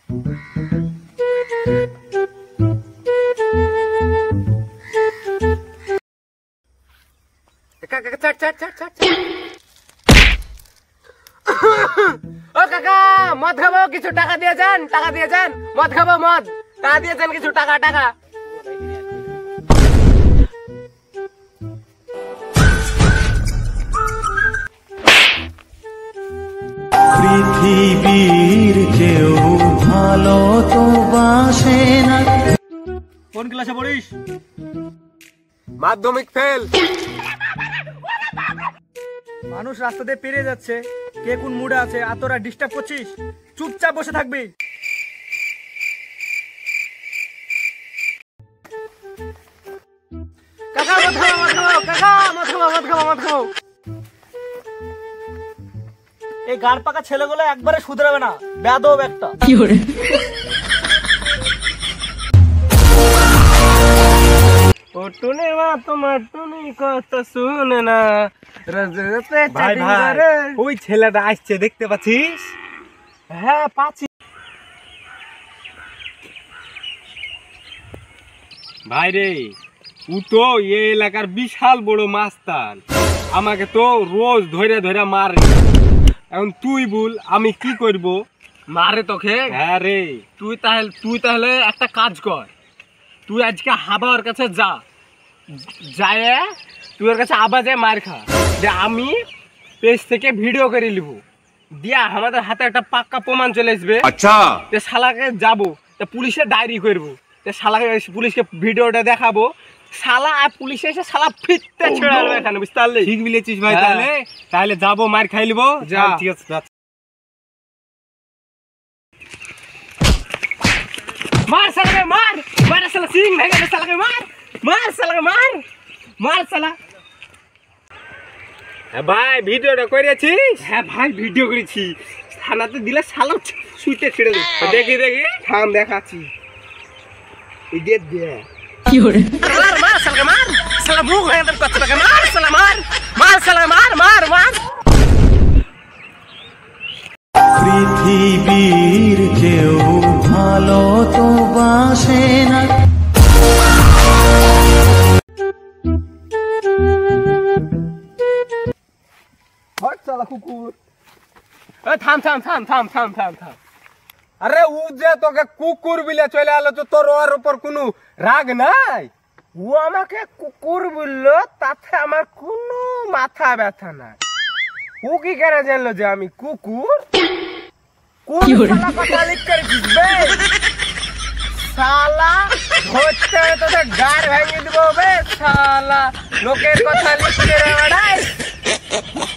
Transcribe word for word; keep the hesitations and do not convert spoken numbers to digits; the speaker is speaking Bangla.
ও কাকা মদ খাবো, কিছু টাকা দিয়ে যান, টাকা দিয়ে যান, মদ খাবো, মদ টাকা দিয়ে যান, কিছু টাকা টাকা। পৃথিবীর কেউ ভালো তো বাসে না। কোন ক্লাসে পড়িস? মাধ্যমিক ফেল। মানুষ রাস্তাতে পেরিয়ে যাচ্ছে, কে কোন মুডে আছে আর তোরা ডিস্টার্ব করছিস? চুপচাপ বসে থাকবি। কাকা মদ খাবো, মদ খাবো, কাকা মদ খাবো, মদ খাবো, মদ খাবো। এই গাড় পাকা ছেলেগুলো একবারে শুধরাবে না, বেয়াদব একটা। টুনে মা তোমার টুনি কথা শুনে না। ভাই ভাই ওই ছেলেটা আসছে, দেখতে পাচ্ছিস? হ্যাঁ পাচ্ছি। ভাই রে, ও তো এই এলাকার বিশাল বড় মাস্তান, আমাকে তো রোজ ধরে ধরে মারে। এখন তুই বল আমি কি করব? মারে তোকে? হ্যাঁ রে। তুই তাহলে তুই তাহলে একটা কাজ কর, তুই আজকে হাবার কাছে যা, যায় তুই ওর কাছে আবার যায় মার খা, যে আমি পেজ থেকে ভিডিও করে নিব, দিয়া আমাদের হাতে একটা পাক্কা প্রমাণ চলে আসবে। আচ্ছা, যে শালাকে যাবো পুলিশে ডায়েরি করবো, যে শালাকে পুলিশকে ভিডিওটা দেখাবো, শালা আর পুলিশে এসে শালা ফিরতে ছেড়ে দেবে এখানে, বুঝতে পারলি? ঠিক বলেছিস ভাই। হ্যাঁ। তাহলে তাহলে যাবো, মার খাই লিবো। যা। ঠিক আছে, যা। মার শালাকে, মার মার শালা, সিং ভেঙে দে শালাকে, মার মার শালাকে, মার মার শালা। হ্যাঁ ভাই, ভিডিওটা করেছিস? হ্যাঁ ভাই ভিডিও করেছি, থানাতে দিলে শালা শুইতে ছেড়ে দে। দেখি দেখি, থাম দেখাচ্ছি। এই দে দে কি হরে, মার মার শালাকে, মার শালা, মুখ ভেঙে দে কচ্ছটাকে, মার শালা, মার মার শালা, মার মার মার। পৃথিবীর কেউ ভালো তো বাসে না। হট শালা কুকুর। এ থাম থাম থাম থাম থাম থাম থাম। আরে ও যে তোকে কুকুর বিলে চলে আলো, তো তোর ওর উপর কোনো রাগ নাই? ও আমাকে কুকুর বললো, তাতে আমার কোনো মাথা ব্যথা নাই। ও কি করে জানলো যে আমি কুকুর? কোন শালা কথা লিখ করেছিস বে? শালা ধরতে তোদের গাড় ভেঙে দিব বে শালা, লোকের কথা লিখতে রে বেড়াই।